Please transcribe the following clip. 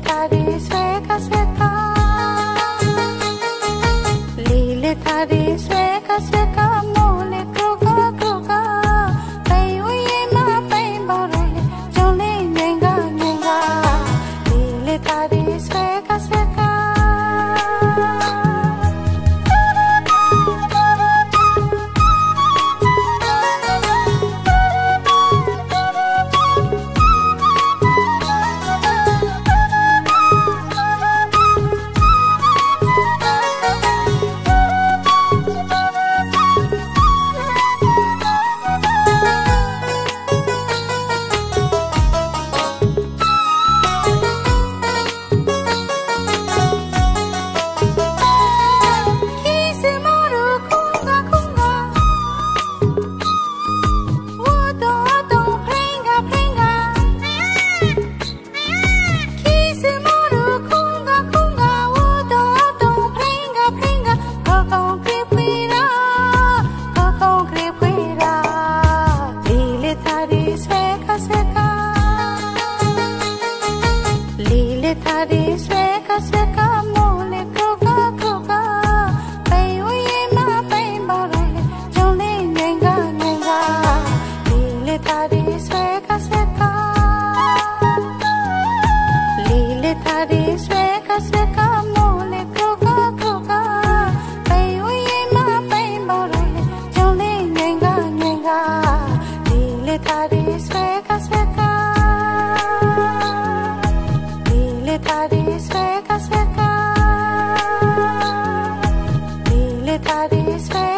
thari sweka sweka, lile thari sweka sweka, mole kruga kruga, pai uye ma pai barole, jole nenga nenga, lile thari sweka sweka. Thari sweka sweka, mole kruga kruga, pai uye ma pai barole, jole nenga nenga, lile thari sweka sweka, lile thari sweka sweka, mole kruga kruga, pai uye ma pai barole, jole nenga nenga, lile thari sweka sweka. Thari sweka sweka, lile thari sweka.